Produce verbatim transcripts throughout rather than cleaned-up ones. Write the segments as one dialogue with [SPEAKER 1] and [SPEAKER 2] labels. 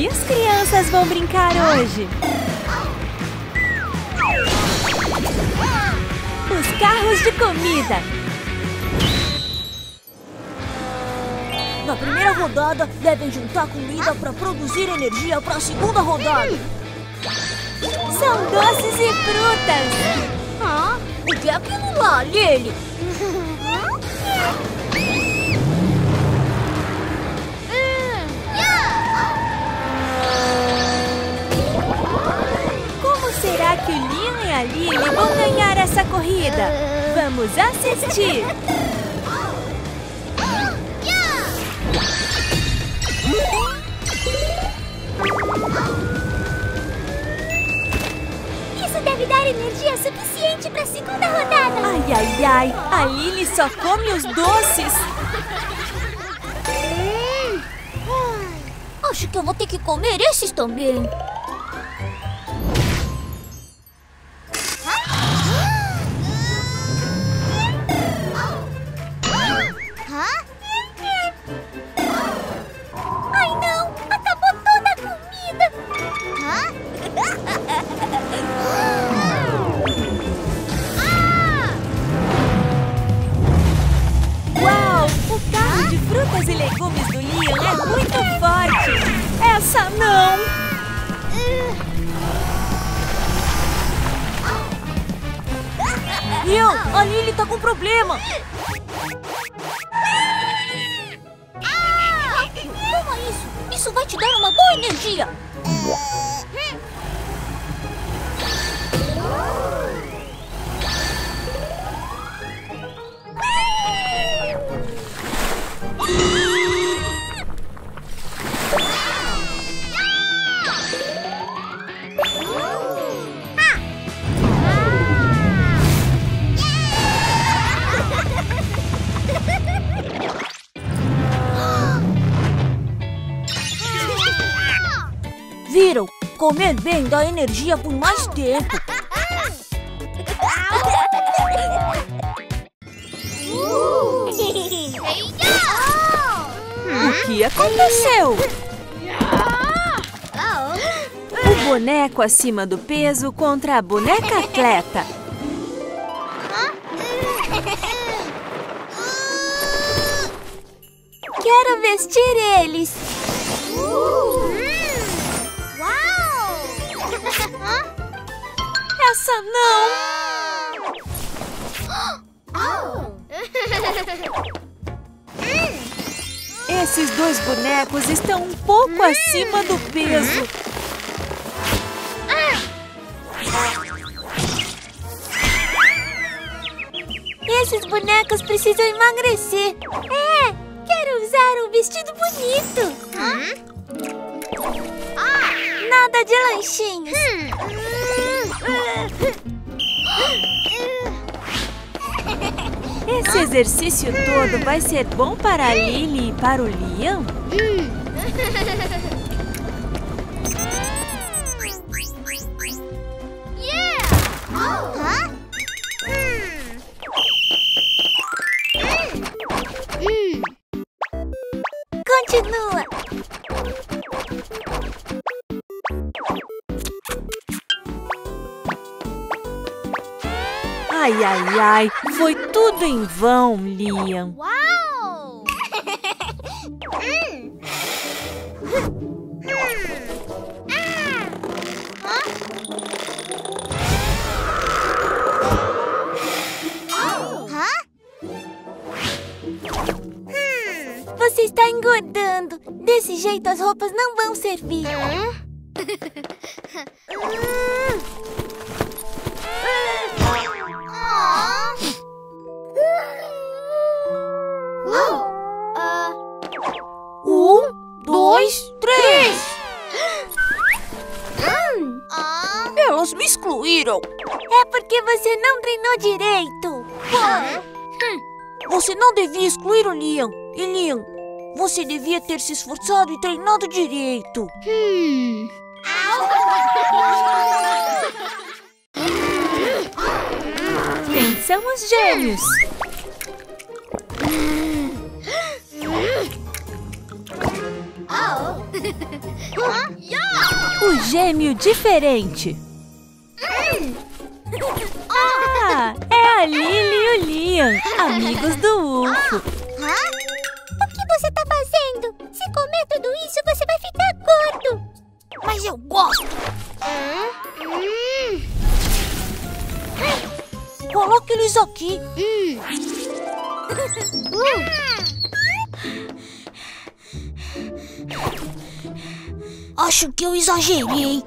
[SPEAKER 1] que as crianças vão brincar hoje? Os carros de comida.
[SPEAKER 2] Na primeira rodada, devem juntar comida para produzir energia para a segunda rodada.
[SPEAKER 1] São doces e frutas.
[SPEAKER 2] Ah, o que é aquilo lá, Lily?
[SPEAKER 1] Como será que o Liam e a Lily vão ganhar essa corrida? Vamos assistir!
[SPEAKER 3] Isso deve dar energia suficiente para a segunda rodada.
[SPEAKER 1] Ai, ai, ai! A Lily só come os doces!
[SPEAKER 2] Hum. Acho que eu vou ter que comer esses também.
[SPEAKER 3] Ai, não! Acabou toda a comida!
[SPEAKER 1] Uau! O carro de frutas e legumes do Liam é muito forte! Essa não!
[SPEAKER 2] Liam, a Lily tá com problema. Toma isso. Isso vai te dar uma boa energia. Viram? Comer bem dá energia por mais tempo.
[SPEAKER 1] O que aconteceu? O boneco acima do peso contra a boneca atleta.
[SPEAKER 3] Quero vestir eles.
[SPEAKER 1] Essa não! Esses dois bonecos estão um pouco acima do peso.
[SPEAKER 3] Esses bonecos precisam emagrecer. É, quero usar um vestido bonito. Nada de lanchinhos.
[SPEAKER 1] Esse exercício todo vai ser bom para a Lily e para o Liam?
[SPEAKER 3] Continua.
[SPEAKER 1] Ai, ai, ai! Foi tudo em vão, Liam.
[SPEAKER 3] Uau! Você está engordando. Desse jeito as roupas não vão servir.
[SPEAKER 2] Um, dois, três. Elas me excluíram.
[SPEAKER 3] É porque você não treinou direito.
[SPEAKER 2] Você não devia excluir o Liam. E Liam, você devia ter se esforçado e treinado direito.
[SPEAKER 3] Hum.
[SPEAKER 1] Quem são os gêmeos? O gêmeo diferente. Ah, é a Lily e o Liam, amigos do Ufo.
[SPEAKER 3] O que você tá fazendo? Se comer tudo isso, você vai ficar gordo.
[SPEAKER 2] Mas eu gosto. Coloque eles aqui. Acho que eu exagerei.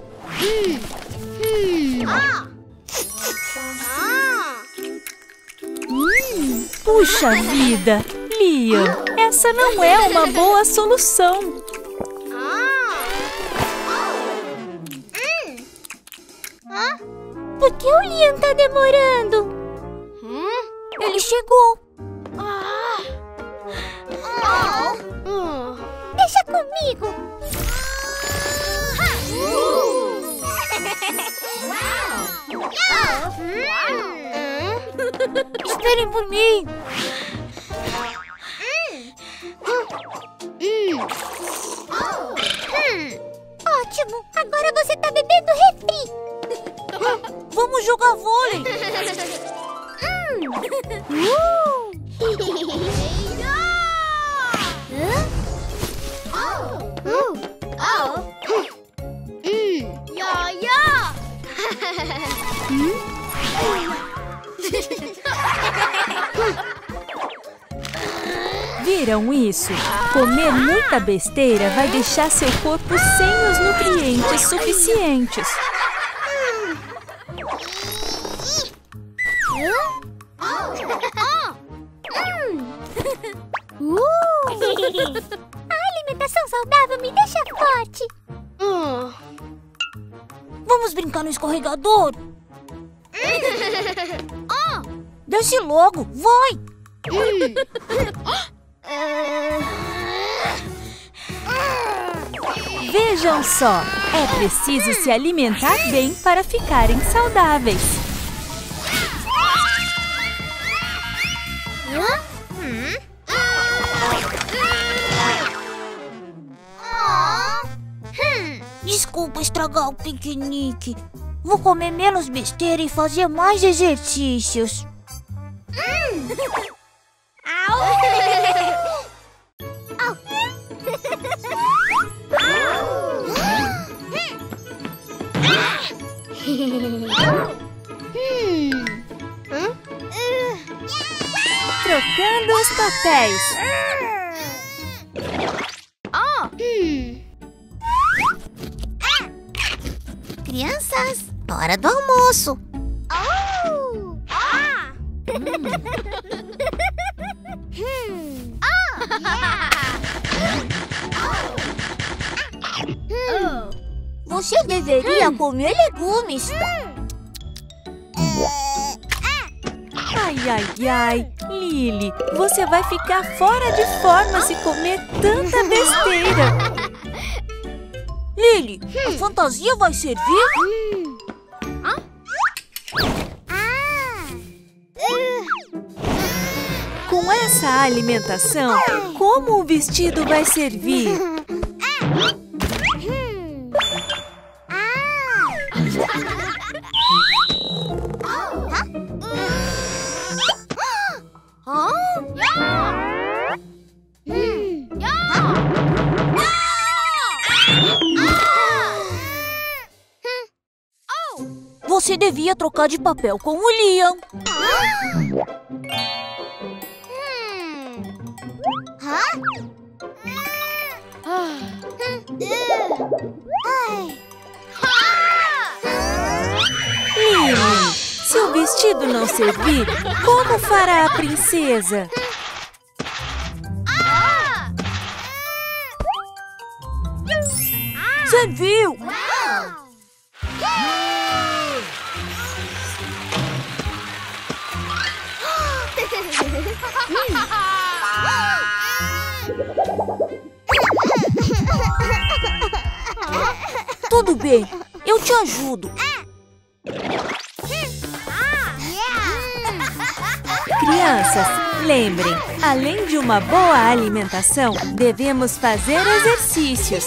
[SPEAKER 1] Hum, puxa vida, Liam, essa não é uma boa solução.
[SPEAKER 3] Por que o Liam tá demorando?
[SPEAKER 2] Ele chegou.
[SPEAKER 3] Deixa comigo.
[SPEAKER 2] Esperem por mim.
[SPEAKER 3] Ótimo, agora você tá bebendo refri.
[SPEAKER 2] Vamos jogar vôlei.
[SPEAKER 1] Viram isso? Comer muita besteira vai deixar seu corpo sem os nutrientes suficientes.
[SPEAKER 3] A alimentação saudável me deixa forte.
[SPEAKER 2] Vamos brincar no escorregador? Desce logo, vai!
[SPEAKER 1] Vejam só, é preciso se alimentar bem para ficarem saudáveis.
[SPEAKER 2] Desculpa estragar o piquenique. Vou comer menos besteira e fazer mais exercícios.
[SPEAKER 1] Trocando os papéis.
[SPEAKER 3] Crianças, hora do almoço.
[SPEAKER 2] Você deveria comer legumes.
[SPEAKER 1] Ai, ai, ai. Lily, você vai ficar fora de forma se comer tanta besteira.
[SPEAKER 2] Lily, a fantasia vai servir?
[SPEAKER 1] Com essa alimentação, como o vestido vai servir?
[SPEAKER 2] Você devia trocar de papel com o Liam.
[SPEAKER 1] Lily, se o vestido não servir, como fará a princesa?
[SPEAKER 2] Serviu! Tudo bem, eu te ajudo.
[SPEAKER 1] Crianças, lembrem, além de uma boa alimentação, devemos fazer exercícios.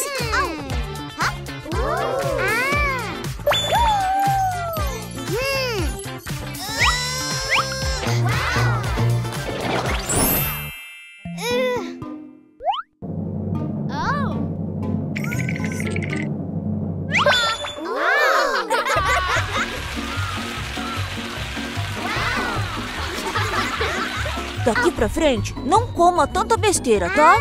[SPEAKER 2] Daqui pra frente, não coma tanta besteira, tá?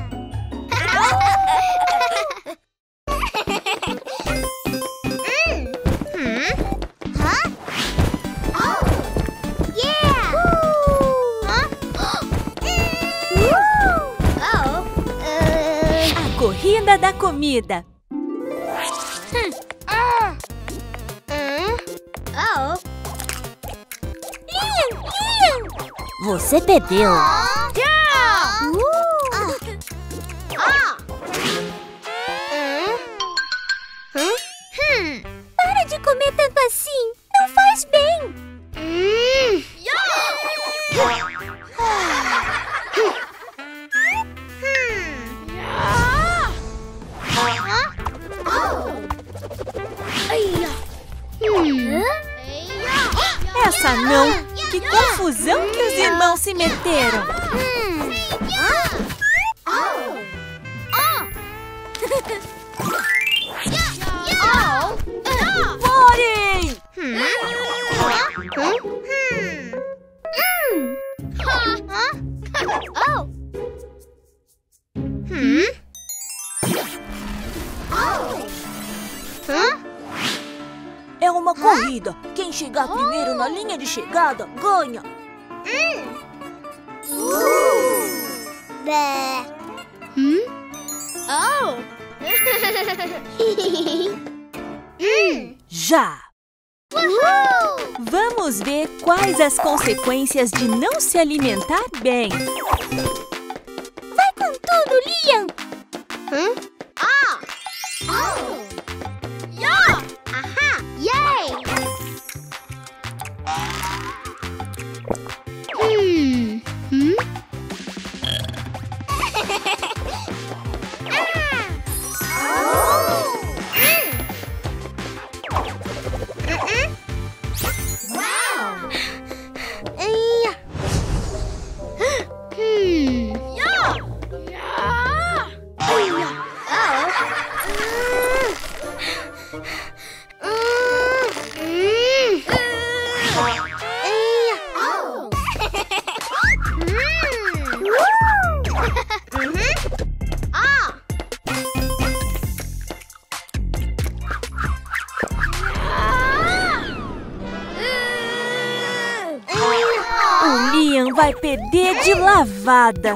[SPEAKER 1] A corrida da comida.
[SPEAKER 2] Você perdeu.
[SPEAKER 3] Para de comer tanto assim! Não faz bem!
[SPEAKER 1] Essa não! Que confusão que os irmãos se meteram!
[SPEAKER 2] Parem! É uma corrida. Quem chegar primeiro na linha de chegada, ganha.
[SPEAKER 1] Já! Vamos ver quais as consequências de não se alimentar bem.
[SPEAKER 3] Vai com tudo, Liam!
[SPEAKER 1] O Liam vai perder de lavada.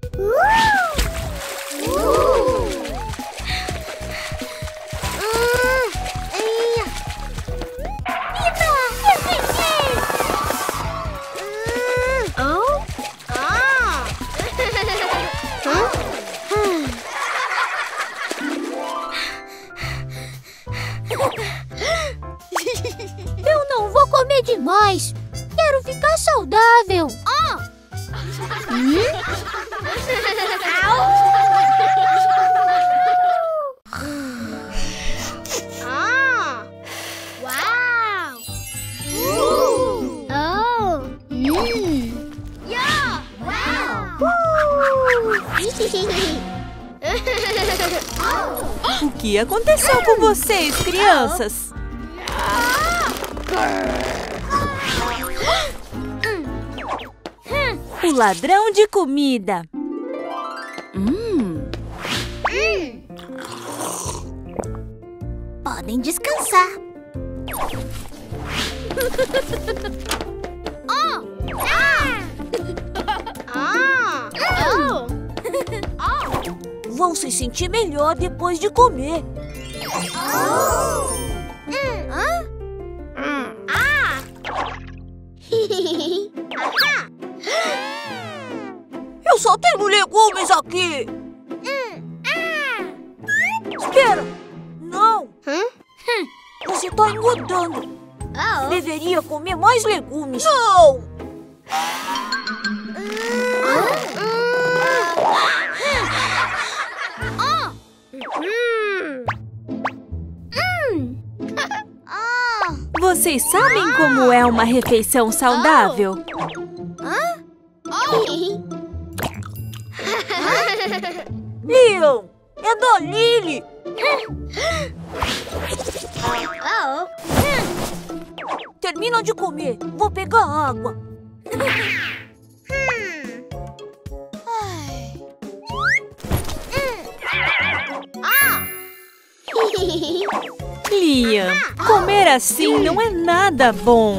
[SPEAKER 3] Eu não vou comer demais. Quero ficar saudável. Hum? Uau! Oh! Hum.
[SPEAKER 1] O que aconteceu com vocês, crianças? O ladrão de comida. Hum.
[SPEAKER 2] Podem descansar. Vão se sentir melhor depois de comer. Eu só tenho legumes aqui. Espera! Não! Você tá engordando. Deveria comer mais legumes. Não!
[SPEAKER 1] Vocês sabem como é uma refeição saudável?
[SPEAKER 2] Leon, é da Lily. Termina de comer, vou pegar água.
[SPEAKER 1] Liam, comer assim não é nada bom.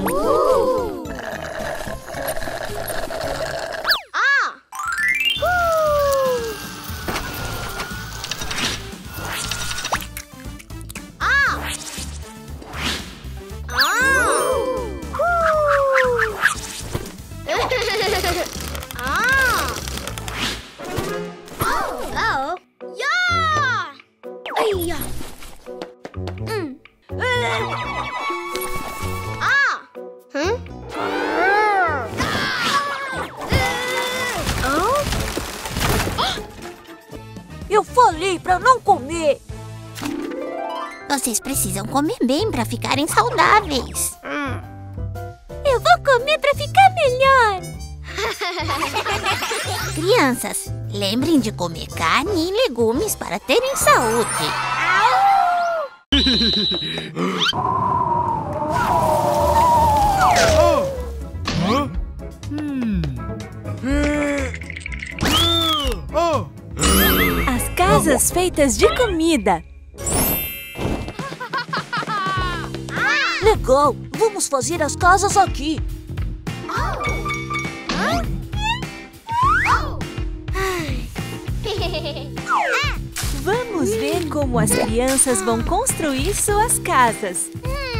[SPEAKER 2] Eu falei pra não comer.
[SPEAKER 3] Vocês precisam comer bem pra ficarem saudáveis. Eu vou comer pra ficar melhor. Crianças, lembrem de comer carne e legumes para terem saúde.
[SPEAKER 1] As casas feitas de comida.
[SPEAKER 2] Legal, vamos fazer as casas aqui.
[SPEAKER 1] Vamos ver como as crianças vão construir suas casas.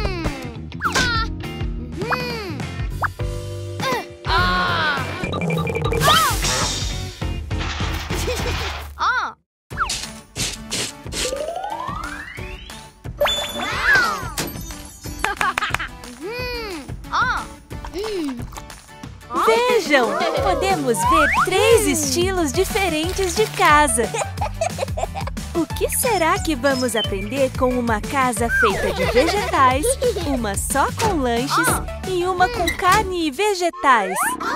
[SPEAKER 1] Vejam, podemos ver três estilos diferentes de casa. O que será que vamos aprender com uma casa feita de vegetais, uma só com lanches e uma com carne e vegetais?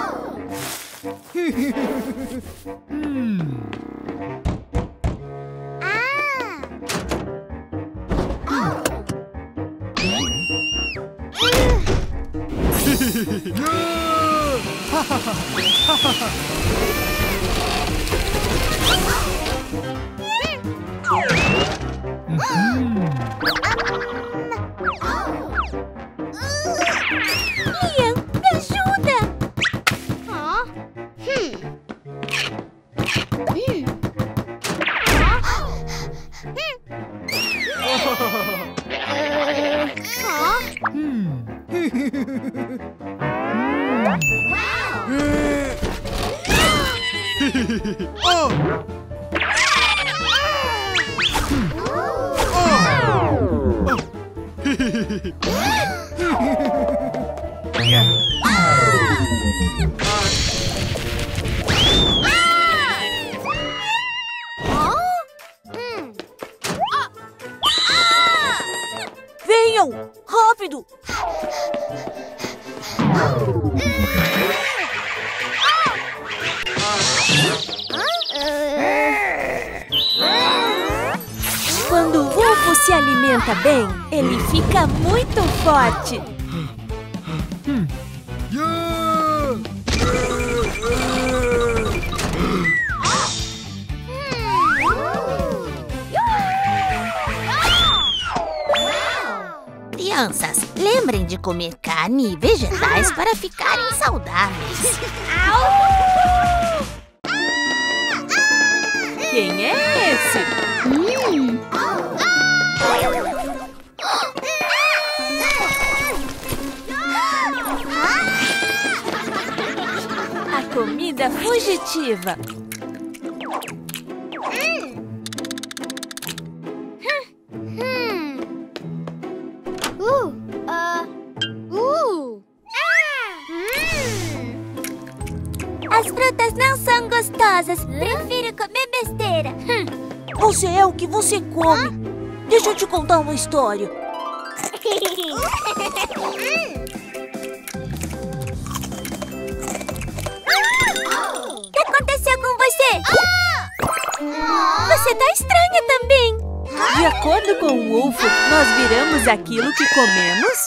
[SPEAKER 3] Liam, me ajuda!
[SPEAKER 2] Venham, rápido!
[SPEAKER 1] Quando o ovo se alimenta bem, ele fica muito forte.
[SPEAKER 3] Crianças, lembrem de comer carne e vegetais para ficarem saudáveis.
[SPEAKER 1] Quem é esse? A comida fugitiva.
[SPEAKER 3] As frutas Besteiras não são gostosas. Prefiro comer besteira.
[SPEAKER 2] Você é o que você come. Deixa eu te contar uma história.
[SPEAKER 3] O que aconteceu com você? Você tá estranha também.
[SPEAKER 1] De acordo com o Wolfo, nós viramos aquilo que comemos?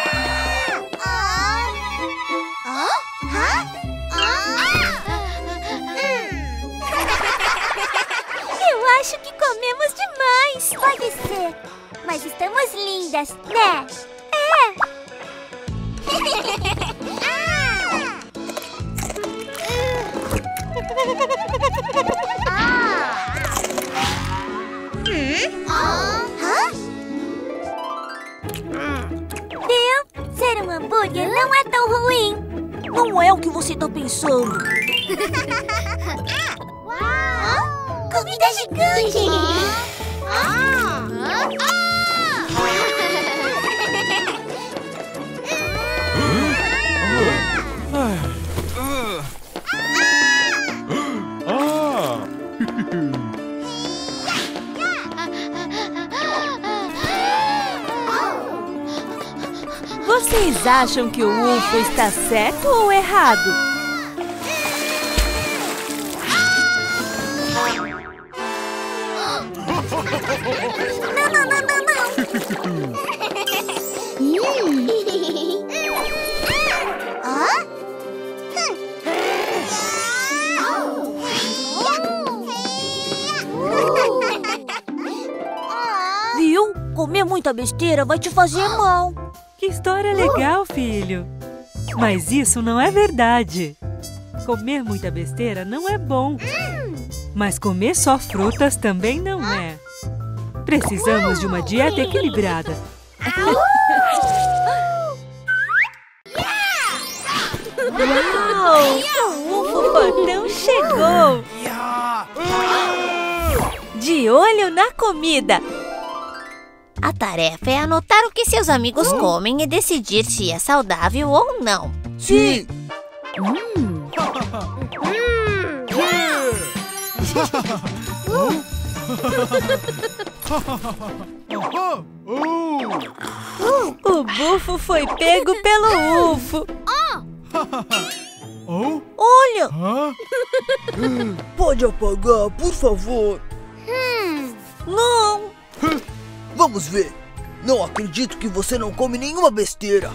[SPEAKER 3] Eu acho que comemos demais. Pode ser, mas estamos lindas, né? É. Viu? Ser um hambúrguer não é tão ruim.
[SPEAKER 2] Não é o que você tá pensando.
[SPEAKER 3] Comida gigante!
[SPEAKER 1] Vocês acham que o Wolfo está certo ou errado?
[SPEAKER 3] Não, não, não, não, não!
[SPEAKER 2] Viu? Comer muita besteira vai te fazer mal.
[SPEAKER 1] Que história legal, filho! Mas isso não é verdade. Comer muita besteira não é bom. Mas comer só frutas também não é. Precisamos de uma dieta equilibrada. Uau! O Wolfo Fortão chegou! De olho na comida!
[SPEAKER 4] A tarefa é anotar o que seus amigos comem e decidir se é saudável ou não.
[SPEAKER 2] Sim.
[SPEAKER 4] Hum.
[SPEAKER 1] O Bufo foi pego pelo Ufo.
[SPEAKER 2] Olha! Pode apagar, por favor. Não.
[SPEAKER 5] Vamos ver. Não acredito que você não come nenhuma besteira.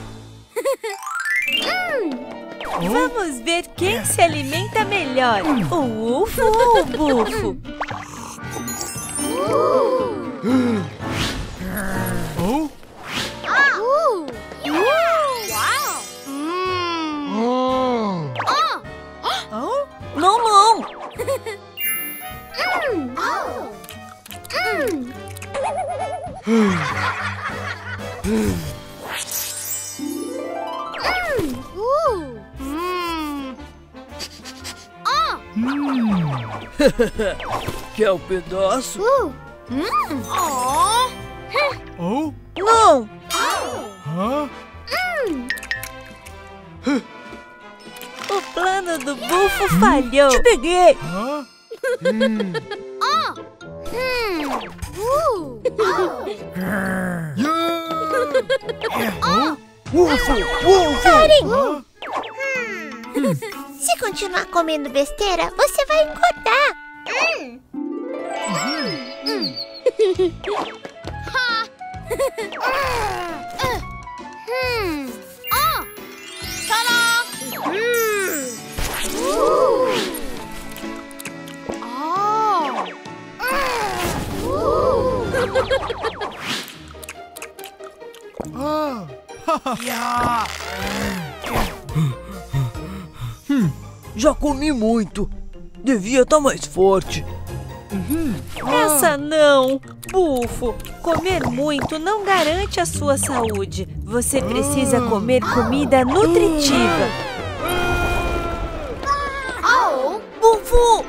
[SPEAKER 1] Vamos ver quem se alimenta melhor, o Ufo ou o Bufo?
[SPEAKER 2] Não, não.
[SPEAKER 5] Quer um pedaço?
[SPEAKER 2] Não.
[SPEAKER 1] O plano do Bufo falhou.
[SPEAKER 2] Te peguei.
[SPEAKER 5] Wolfo! Wolfo!
[SPEAKER 3] Se continuar comendo besteira, você vai engordar.
[SPEAKER 5] Já comi muito. Devia estar mais forte.
[SPEAKER 1] Essa não, Bufo. Comer muito não garante a sua saúde. Você precisa comer comida nutritiva.
[SPEAKER 2] Bufo!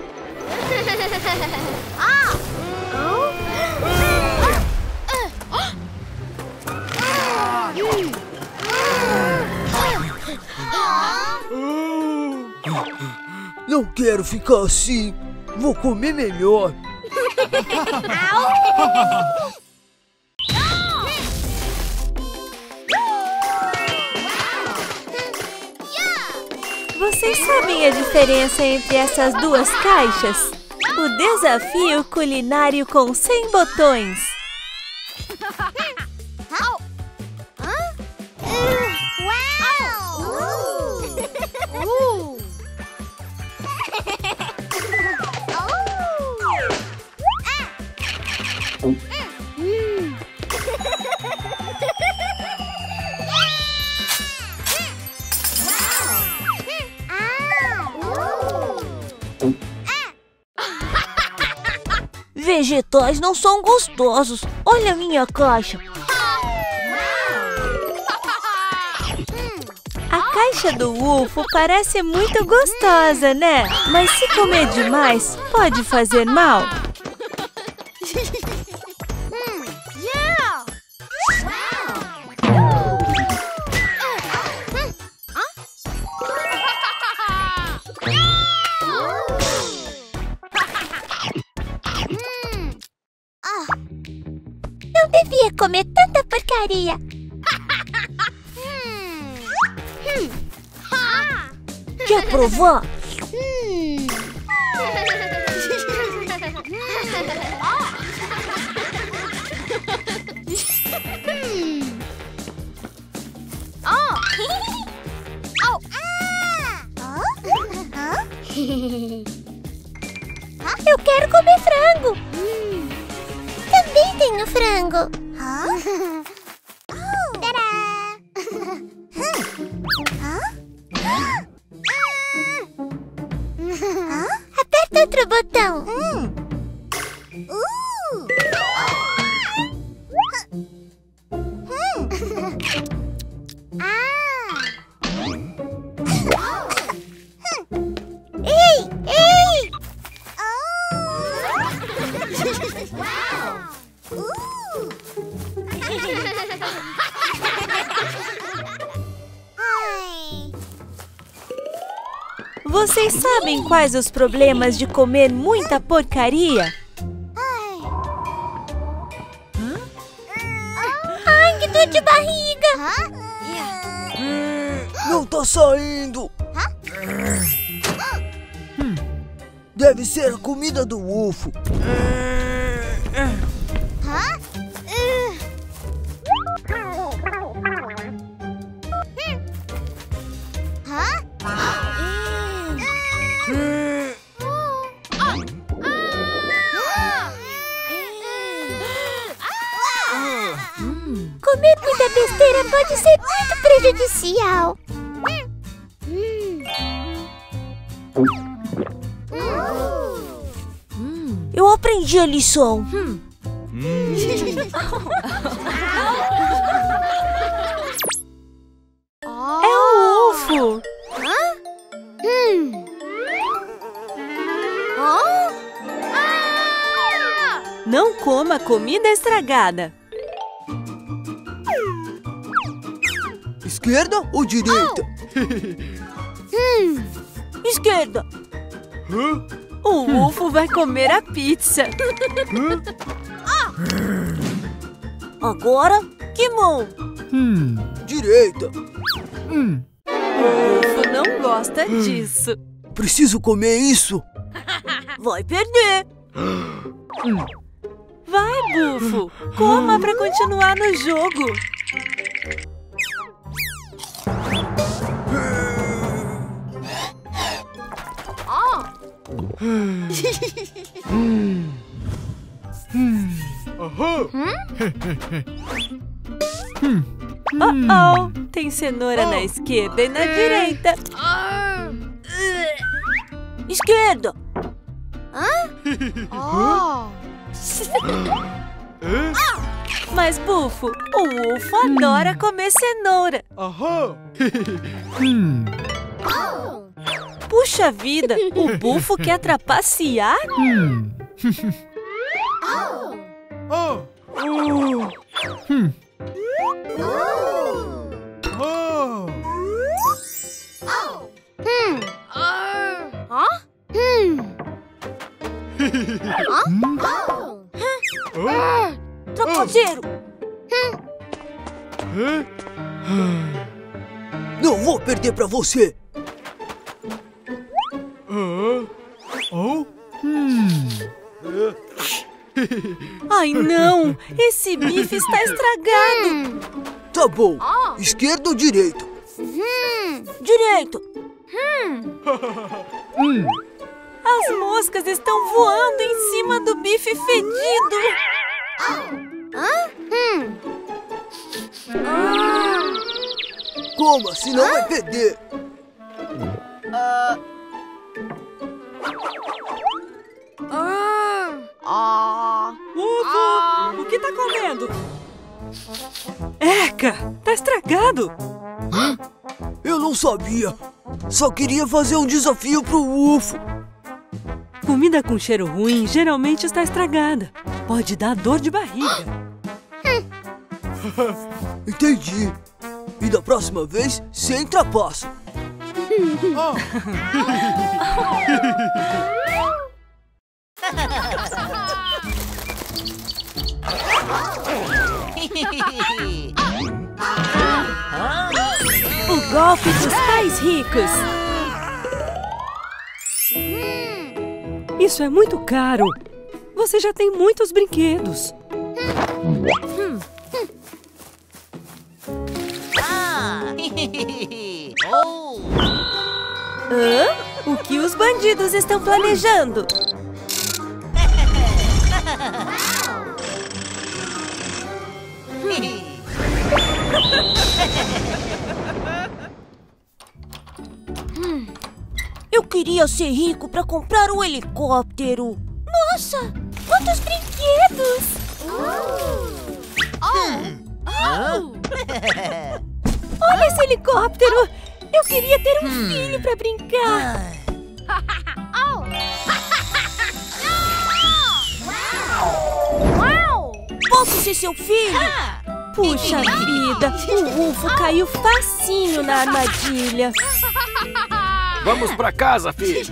[SPEAKER 5] Não Não quero ficar assim. Vou comer melhor.
[SPEAKER 1] Vocês sabem a diferença entre essas duas caixas? O desafio culinário com cem botões.
[SPEAKER 2] Vegetais não são gostosos. Olha a minha caixa.
[SPEAKER 1] A caixa do Ufo parece muito gostosa, né? Mas se comer demais, pode fazer mal.
[SPEAKER 3] Não devia comer tanta porcaria.
[SPEAKER 2] Quer provar?
[SPEAKER 3] Eu quero comer frango. Também tenho frango. Tadá! Aperta outro botão. Ei, ei!
[SPEAKER 1] Vocês sabem quais os problemas de comer muita porcaria?
[SPEAKER 3] Ai, que dor de barriga!
[SPEAKER 5] Não tá saindo. Deve ser a comida do Ufo.
[SPEAKER 3] Comer muita besteira pode ser muito prejudicial.
[SPEAKER 2] Eu aprendi a lição.
[SPEAKER 1] É o Ufo! Não coma comida estragada.
[SPEAKER 5] Esquerda ou direita?
[SPEAKER 2] Esquerda.
[SPEAKER 1] O Ufo vai comer a pizza.
[SPEAKER 2] Agora, que mão?
[SPEAKER 5] Direita.
[SPEAKER 1] O Ufo não gosta disso.
[SPEAKER 5] Preciso comer isso.
[SPEAKER 2] Vai perder.
[SPEAKER 1] Vai, Bufo! Coma pra continuar no jogo. Oh, oh! Tem cenoura na esquerda e na direita.
[SPEAKER 2] Esquerda.
[SPEAKER 1] Mas, Bufo, o Ufo adora comer cenoura. Puxa vida, o Bufo quer trapacear?
[SPEAKER 2] fazer?
[SPEAKER 5] Não vou perder pra você.
[SPEAKER 1] Ai, não! Esse bife está estragado!
[SPEAKER 5] Tá bom. Esquerda ou direita?
[SPEAKER 2] Direito.
[SPEAKER 1] As moscas estão voando em cima do bife fedido!
[SPEAKER 5] Coma, senão vai perder.
[SPEAKER 1] Ufo! O que tá comendo? Eca! Tá estragado!
[SPEAKER 5] Eu não sabia. Só queria fazer um desafio pro Ufo.
[SPEAKER 1] Comida com cheiro ruim geralmente está estragada. Pode dar dor de barriga.
[SPEAKER 5] Entendi. E da próxima vez, sem trapaça.
[SPEAKER 1] O golpe dos pais ricos. Isso é muito caro. Você já tem muitos brinquedos. Hum. Hã? O que os bandidos estão planejando?
[SPEAKER 2] Eu queria ser rico para comprar um helicóptero.
[SPEAKER 3] Nossa, quantos brinquedos!
[SPEAKER 1] Olha esse helicóptero! Eu queria ter um filho para brincar.
[SPEAKER 2] Posso ser seu filho?
[SPEAKER 1] Puxa vida, o Ufo caiu facinho na armadilha.
[SPEAKER 6] Vamos pra casa, filho.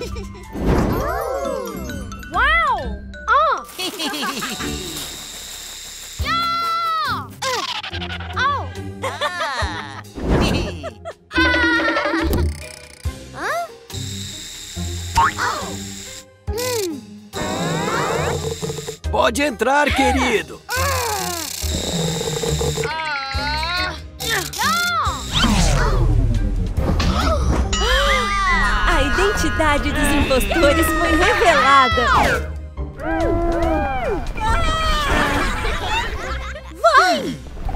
[SPEAKER 6] Pode entrar, querido.
[SPEAKER 1] A identidade dos impostores foi revelada.
[SPEAKER 2] Vai!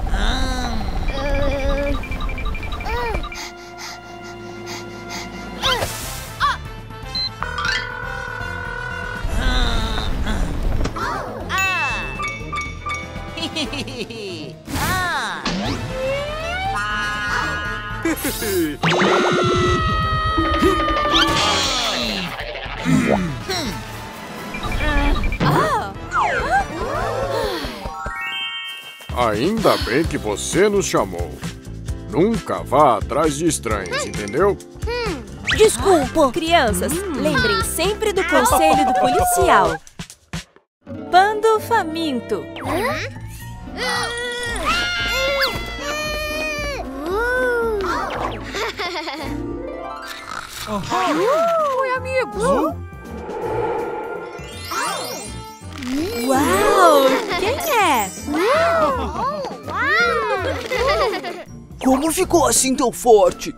[SPEAKER 7] Ainda bem que você nos chamou. Nunca vá atrás de estranhos, entendeu?
[SPEAKER 2] Desculpa.
[SPEAKER 1] Crianças, lembrem sempre do conselho do policial. Bando faminto.
[SPEAKER 2] Oi, amigos.
[SPEAKER 1] Uau! Quem é?
[SPEAKER 5] Como ficou assim tão forte?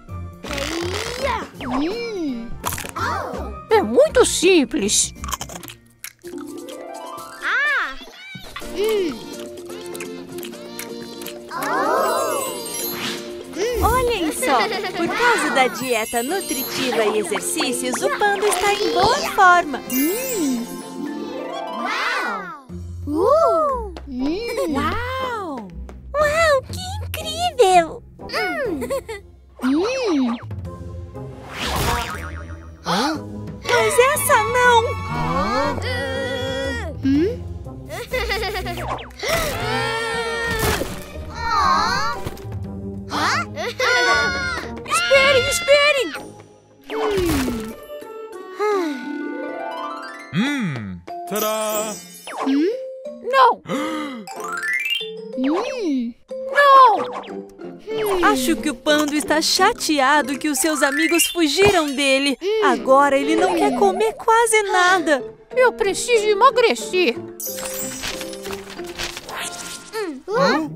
[SPEAKER 2] É muito simples.
[SPEAKER 1] Olhem só, por causa da dieta nutritiva e exercícios, o panda está em boa forma.
[SPEAKER 3] Uh!
[SPEAKER 1] Uau!
[SPEAKER 3] Uau, que incrível! Hum.
[SPEAKER 1] Mas essa não!
[SPEAKER 3] Hum?
[SPEAKER 2] Esperem, esperem!
[SPEAKER 8] Hum. Tadá!
[SPEAKER 2] Não! Hum.
[SPEAKER 1] Acho que o Pando está chateado que os seus amigos fugiram dele. Agora ele não quer comer quase nada.
[SPEAKER 2] Eu preciso emagrecer.
[SPEAKER 3] Hum.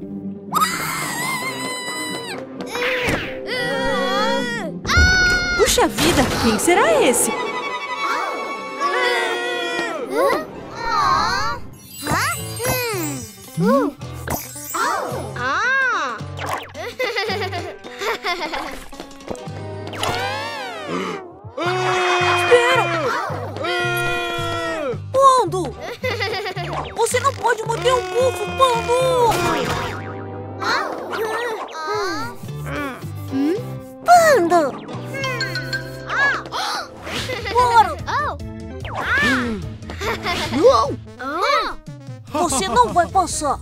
[SPEAKER 1] Puxa vida, quem será esse?
[SPEAKER 3] Uh.
[SPEAKER 2] Pando! Você não pode morder o bufo, Pando!
[SPEAKER 3] Pando!
[SPEAKER 2] Não! Você não vai passar!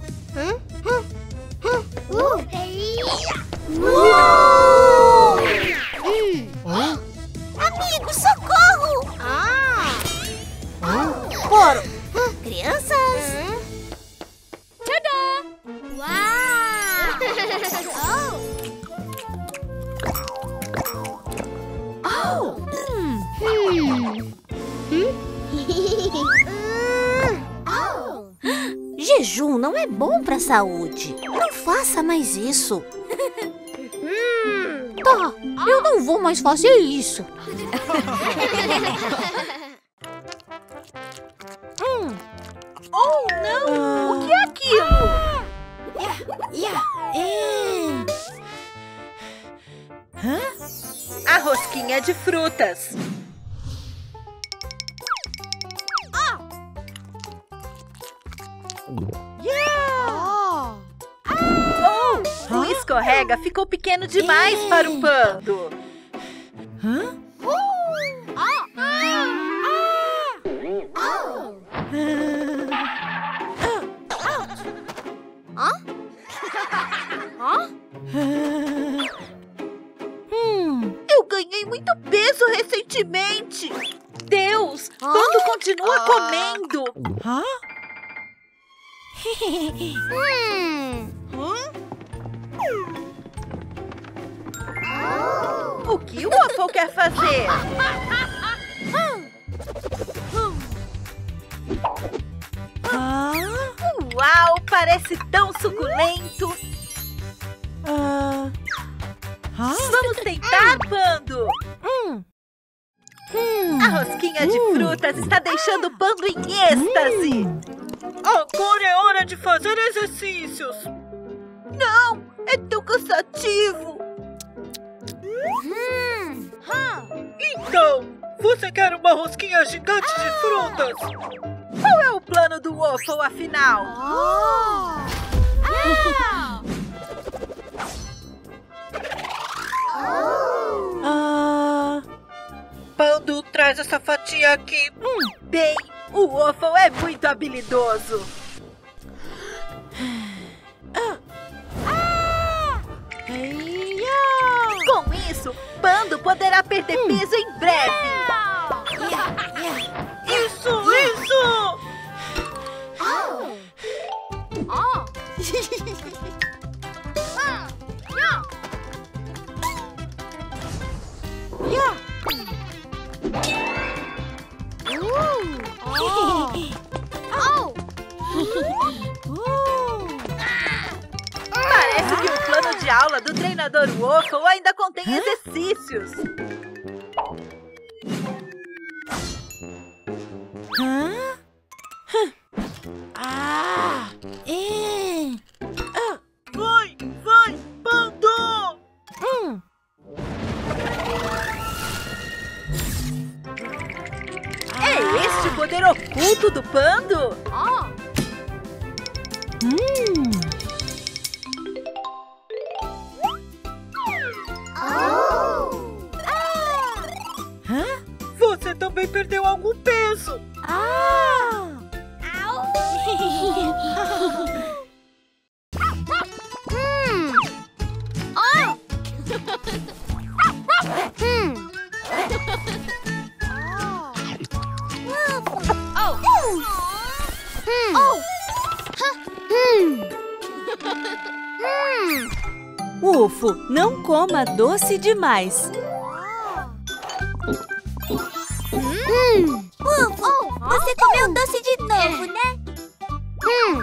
[SPEAKER 3] Amigo, socorro!
[SPEAKER 2] Para!
[SPEAKER 3] Crianças! Tadá! Uau!
[SPEAKER 4] Jejum não é bom para a saúde. Não faça mais isso.
[SPEAKER 2] Tá, eu não vou mais fazer isso. hum.
[SPEAKER 1] Oh, não! O que é aquilo? Hã? A rosquinha de frutas. Oh, o escorrega ficou pequeno demais para o Pando. Hã? Eu ganhei muito peso recentemente. Deus, Pando continua comendo. Hã? O que o Waffle quer fazer? Uau, parece tão suculento. Vamos tentar, Pando. A rosquinha de frutas está deixando o Pando em êxtase. Agora é hora de fazer exercícios. Não, é tão cansativo. Hum. Então, você quer uma rosquinha gigante de frutas? Qual é o plano do Waffle, afinal? Oh. Ah. Pando, traz essa fatia aqui. Hum. Bem, o Waffle é muito habilidoso. Com isso, Pando poderá perder peso em breve. Isso, isso! Parece que o plano de aula do treinador Waffle ainda contém Hã? exercícios. Hã? Ah! É. Ah. Vai, vai, Pando! Hum. É este o poder oculto do Pando? Ah. Hum. Hã? Você também perdeu algum peso. Ah!
[SPEAKER 3] hum. Oh. hum. Oh. hum.
[SPEAKER 1] Ufo, não coma doce demais.
[SPEAKER 3] Hum. Ufo, você comeu doce de novo, né? Hum.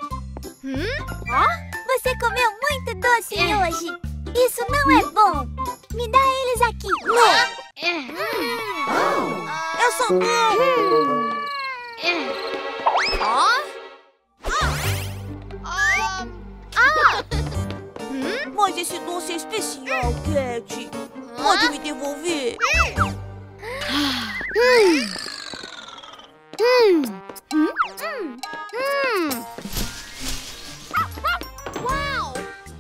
[SPEAKER 3] Você comeu muito doce hoje. Isso não é bom. Me dá eles aqui. Não. Eu sou bom. Mas esse doce é especial, Cat. Pode me devolver? Uau!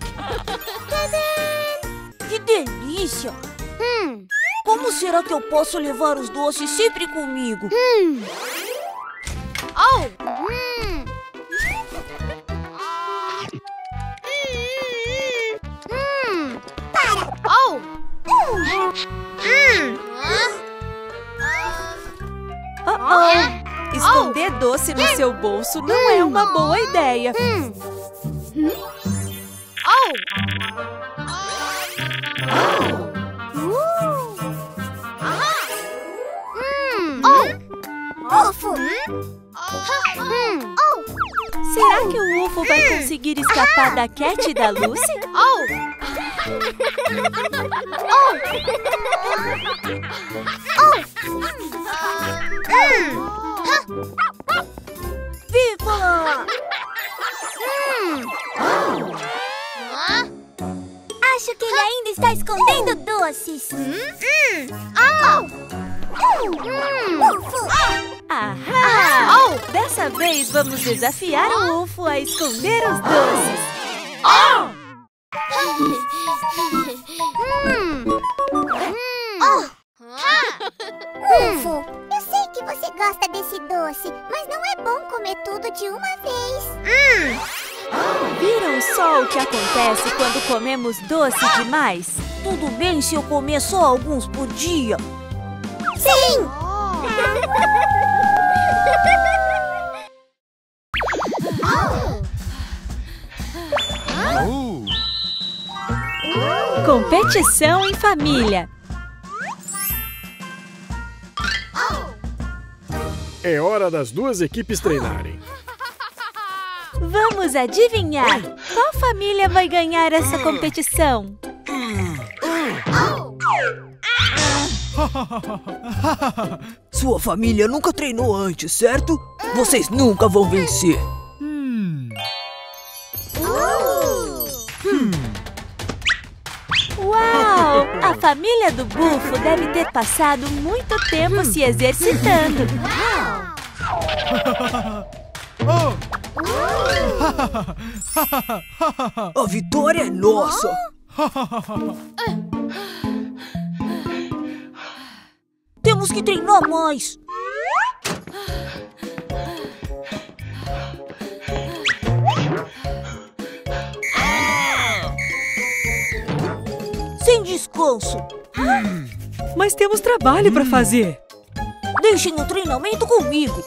[SPEAKER 3] Que delícia! Hum. Como será que eu posso levar os doces sempre comigo? Hum. Oh! Hum. Hum. Para! Oh! Hum.
[SPEAKER 1] Oh, oh. Esconder doce no seu bolso não é uma boa ideia.
[SPEAKER 3] Hum. Oh! Ufo!
[SPEAKER 1] Será que o Ufo vai conseguir escapar da Cat e da Lucy?
[SPEAKER 3] Viva! Acho que ele ainda está escondendo doces. Ufo!
[SPEAKER 1] Ahá! Oh! Dessa vez vamos desafiar o Ufo a esconder os doces.
[SPEAKER 3] Ufo, eu sei que você gosta desse doce, mas não é bom comer tudo de uma vez.
[SPEAKER 1] Viram só o que acontece quando comemos doce demais?
[SPEAKER 2] Tudo bem se eu comer só alguns por dia?
[SPEAKER 3] Sim!
[SPEAKER 1] Competição em família.
[SPEAKER 7] É hora das duas equipes treinarem.
[SPEAKER 1] Vamos adivinhar qual família vai ganhar essa competição?
[SPEAKER 5] Sua família nunca treinou antes, certo? Vocês nunca vão vencer.
[SPEAKER 7] Hum.
[SPEAKER 1] Uau! A família do Bufo deve ter passado muito tempo se exercitando.
[SPEAKER 5] A vitória é nossa.
[SPEAKER 2] Temos que treinar mais. Sem descanso.
[SPEAKER 1] Mas temos trabalho para fazer.
[SPEAKER 2] Deixem o treinamento comigo.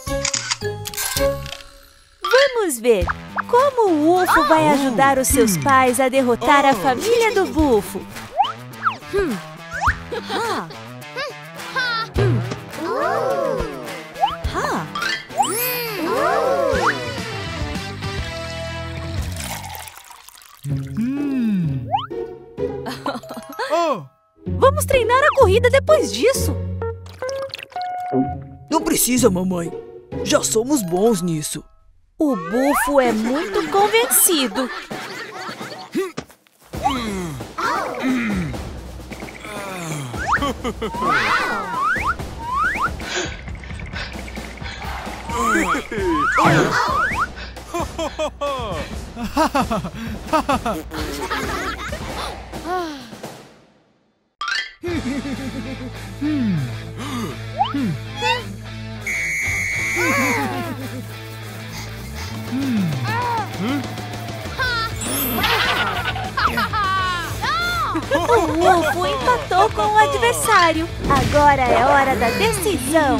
[SPEAKER 1] Vamos ver como o Ufo vai ajudar os seus pais a derrotar a família do Bufo. Hum. Ah. Hum. Ah.
[SPEAKER 7] Hum. Oh.
[SPEAKER 1] Vamos treinar a corrida depois disso.
[SPEAKER 5] Não precisa, mamãe. Já somos bons nisso.
[SPEAKER 1] O Bufo é muito convencido. O Ufo empatou com o adversário. Agora é hora da decisão.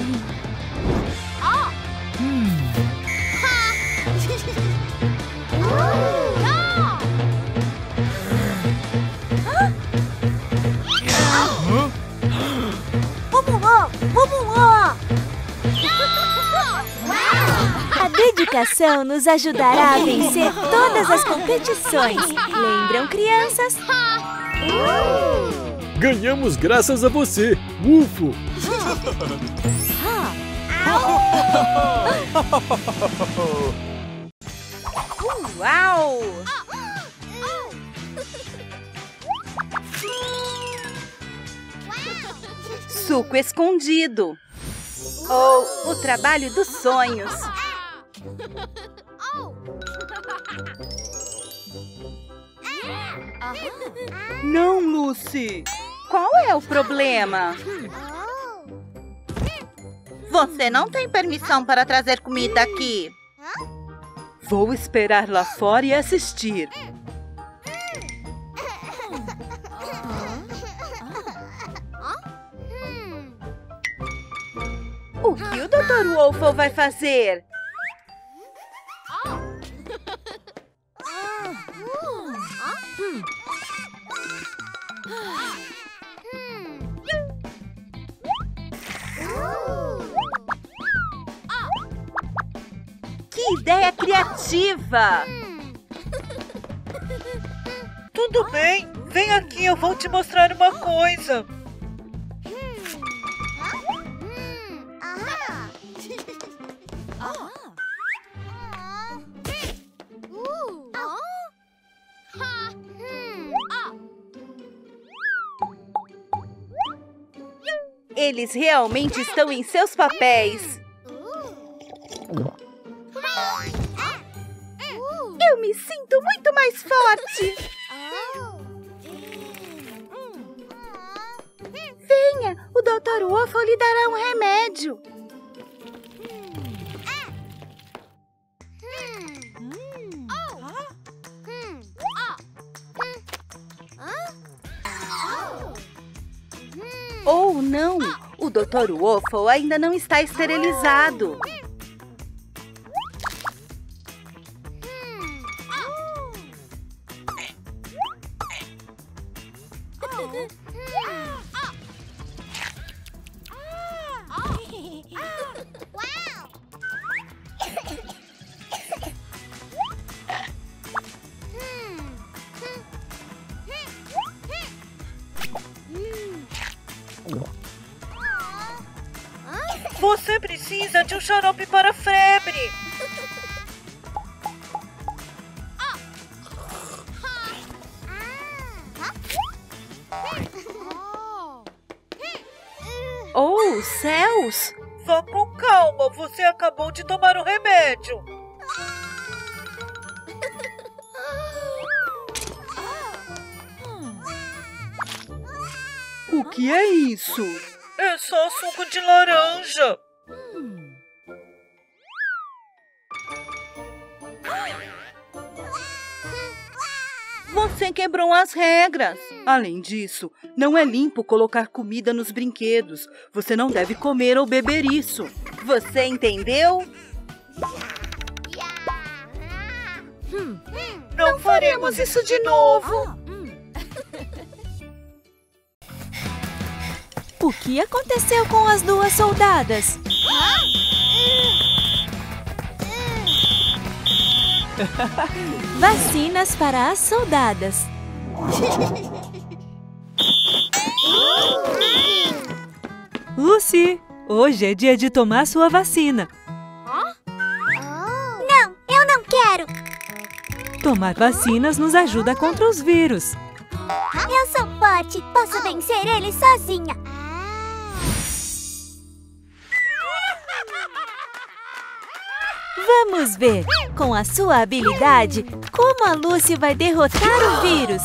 [SPEAKER 1] dedicação nos ajudará a vencer todas as competições. Lembram, crianças?
[SPEAKER 8] Ganhamos graças a você, Ufo!
[SPEAKER 1] Uau! Suco escondido. Ou o trabalho dos sonhos. Não, Lucy. Qual é o problema?
[SPEAKER 9] Você não tem permissão para trazer comida aqui.
[SPEAKER 1] Vou esperar lá fora e assistir. O que o doutor Wolfo vai fazer? Que ideia criativa!
[SPEAKER 10] Tudo bem, vem aqui, eu vou te mostrar uma coisa.
[SPEAKER 1] Eles realmente estão em seus papéis. Eu me sinto muito mais forte. Venha, o doutor Wolfo lhe dará um remédio. Ou não, o doutor Wolfo ainda não está esterilizado.
[SPEAKER 10] Você precisa de um xarope para febre.
[SPEAKER 1] Oh, céus!
[SPEAKER 10] Vá com calma, você acabou de tomar o remédio.
[SPEAKER 1] O que é isso?
[SPEAKER 10] É só suco de laranja.
[SPEAKER 1] Você quebrou as regras. Além disso, não é limpo colocar comida nos brinquedos. Você não deve comer ou beber isso. Você entendeu?
[SPEAKER 10] Não faremos isso de novo.
[SPEAKER 1] O que aconteceu com as duas soldadas? Vacinas para as soldadas. Lucy, hoje é dia de tomar sua vacina.
[SPEAKER 3] Não, eu não quero.
[SPEAKER 1] Tomar vacinas nos ajuda contra os vírus.
[SPEAKER 3] Eu sou forte, posso vencer ele sozinha.
[SPEAKER 1] Vamos ver, com a sua habilidade, como a Lucy vai derrotar o vírus.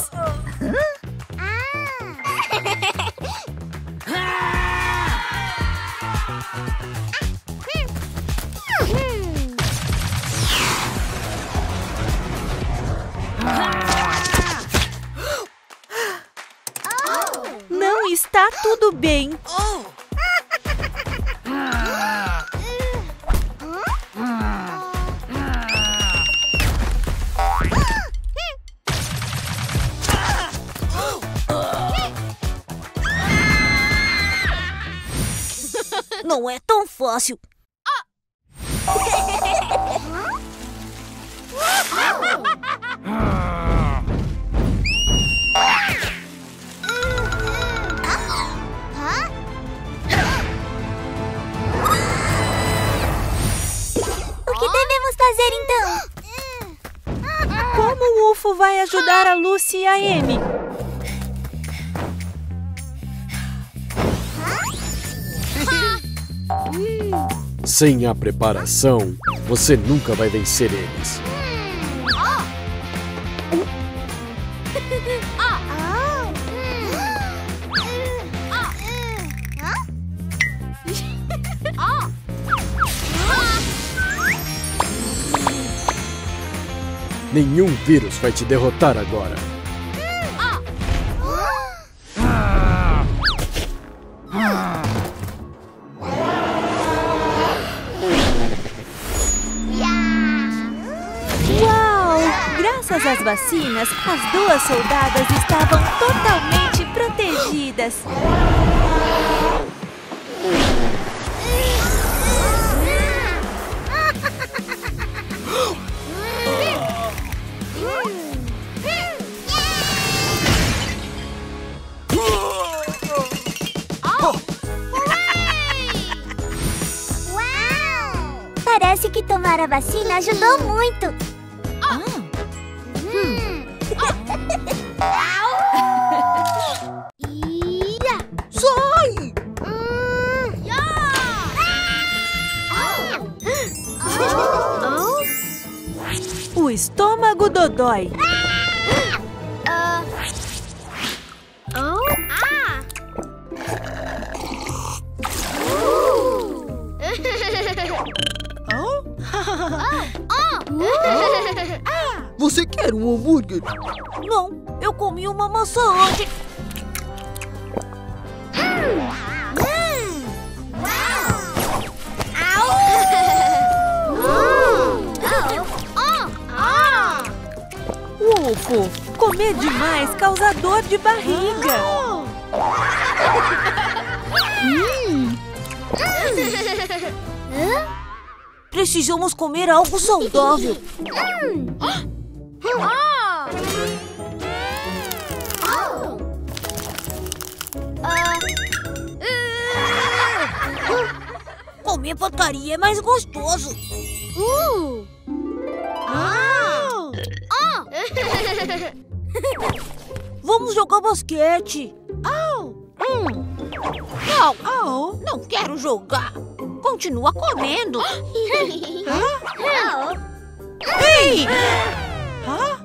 [SPEAKER 1] Não está tudo bem.
[SPEAKER 2] Não é tão fácil.
[SPEAKER 1] Como o Ufo vai ajudar a Lucy e a Amy?
[SPEAKER 8] Sem a preparação, você nunca vai vencer eles. Nenhum vírus vai te derrotar agora.
[SPEAKER 1] Uau! Graças às vacinas, as duas soldadas estavam totalmente protegidas.
[SPEAKER 3] Parece que tomar a vacina ajudou muito.
[SPEAKER 2] Hum.
[SPEAKER 5] Sai!
[SPEAKER 1] O estômago dodói.
[SPEAKER 5] Você quer um hambúrguer?
[SPEAKER 2] Não, eu comi uma maçã antes.
[SPEAKER 1] Ufo, comer demais causa dor de barriga.
[SPEAKER 2] Hum. Precisamos comer algo saudável. Comer porcaria é mais gostoso.
[SPEAKER 3] Uh.
[SPEAKER 2] Ah. Vamos jogar basquete. Oh. Hum. Não, oh. Não quero jogar. Continua comendo.
[SPEAKER 3] Hã?
[SPEAKER 2] Ei! Hã?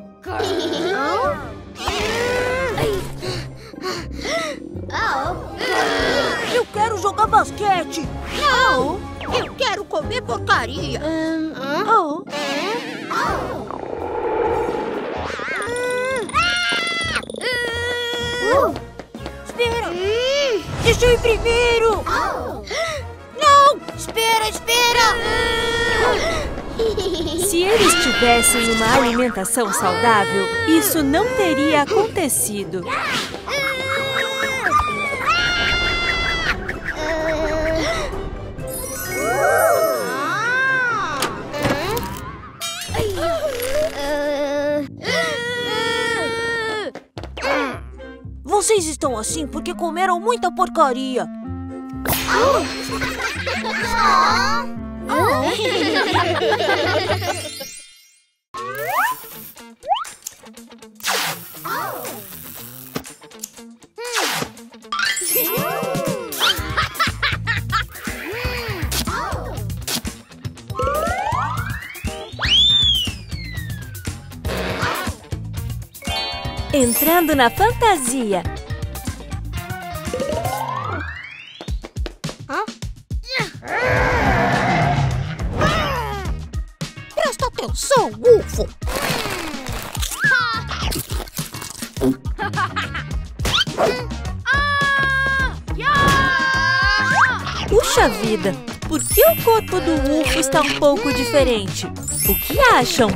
[SPEAKER 2] Eu quero jogar basquete. Não, eu quero comer porcaria.
[SPEAKER 3] Hum.
[SPEAKER 2] Oh.
[SPEAKER 3] Uh.
[SPEAKER 2] Espera! Deixa eu ir primeiro! Não! Espera, espera!
[SPEAKER 1] Se eles tivessem uma alimentação saudável, isso não teria acontecido.
[SPEAKER 2] Vocês estão assim porque comeram muita porcaria.
[SPEAKER 1] Entrando na fantasia.
[SPEAKER 2] Presta atenção, Ufo.
[SPEAKER 1] Puxa vida, por que o corpo do Ufo está um pouco diferente? O que acham?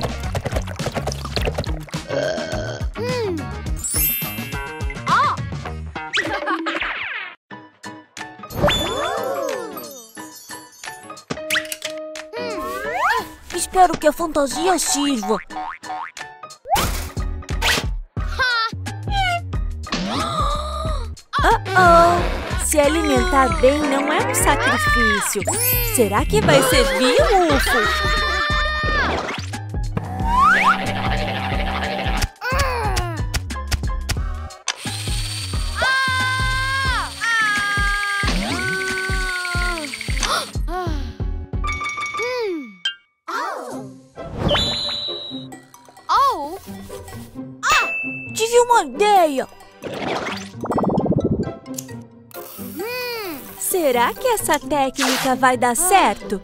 [SPEAKER 2] Espero que a fantasia sirva.
[SPEAKER 1] Oh-oh! Se alimentar bem não é um sacrifício. Será que vai servir, Ufo?
[SPEAKER 2] tive uma ideia.
[SPEAKER 1] Será que essa técnica vai dar certo?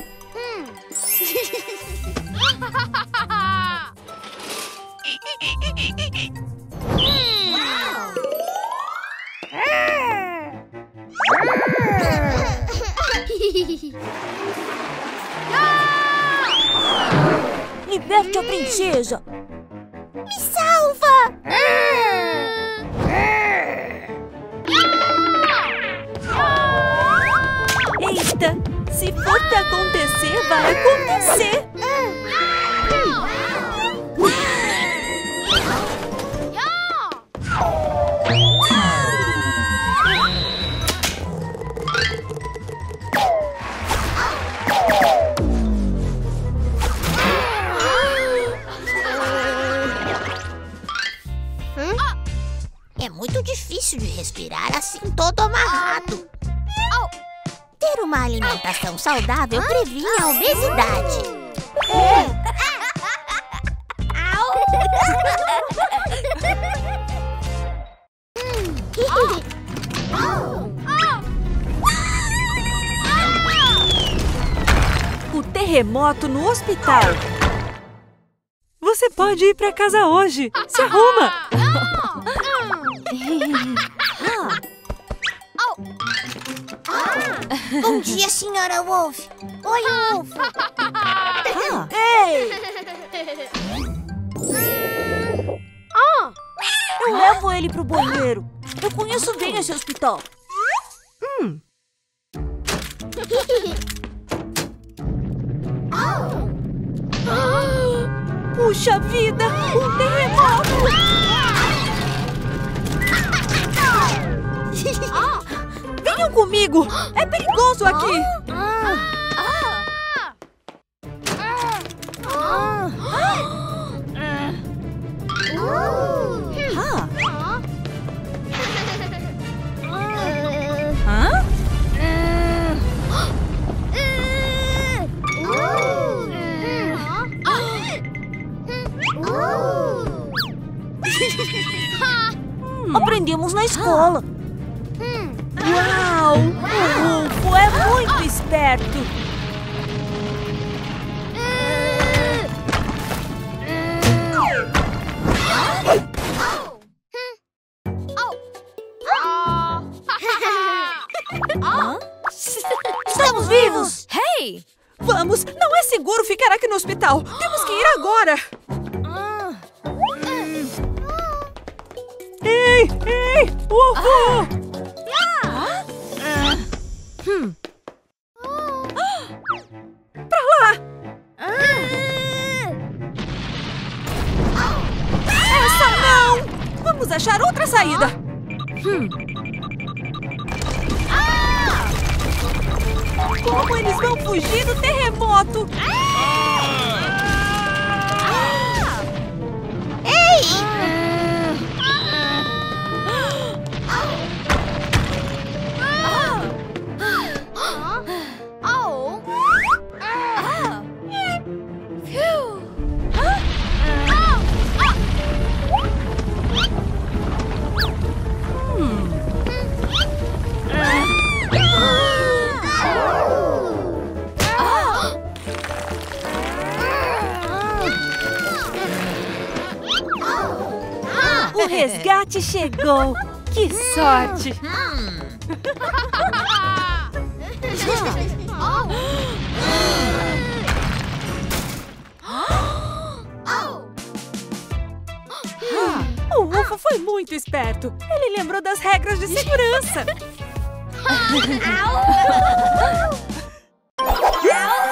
[SPEAKER 2] Liberte a princesa.
[SPEAKER 3] Me salva!
[SPEAKER 1] Eita! Se for pra acontecer, vai acontecer!
[SPEAKER 4] É muito difícil de respirar assim todo amarrado. Ter uma alimentação saudável previne a obesidade.
[SPEAKER 1] O terremoto no hospital. Você pode ir pra casa hoje. Se arruma.
[SPEAKER 2] Bom dia, senhora Wolf. Oi, Wolf.
[SPEAKER 1] Ei!
[SPEAKER 2] Eu levo ele pro banheiro. Eu conheço bem esse hospital.
[SPEAKER 1] Hum. Puxa vida! Um terremoto! Venham comigo! É perigoso aqui! Hã?
[SPEAKER 2] Aprendemos na escola.
[SPEAKER 1] Uau! O Ufo é muito esperto!
[SPEAKER 2] Estamos vivos!
[SPEAKER 1] Hey! Vamos! Não é seguro ficar aqui no hospital! Temos que ir agora! Ei! Ei! Ufo! Hum. Pra lá! Essa não! Vamos achar outra saída! Hum. Como eles vão fugir do terremoto?
[SPEAKER 4] Ei!
[SPEAKER 1] O resgate chegou! Que sorte! O Ufo foi muito esperto! Ele lembrou das regras de segurança!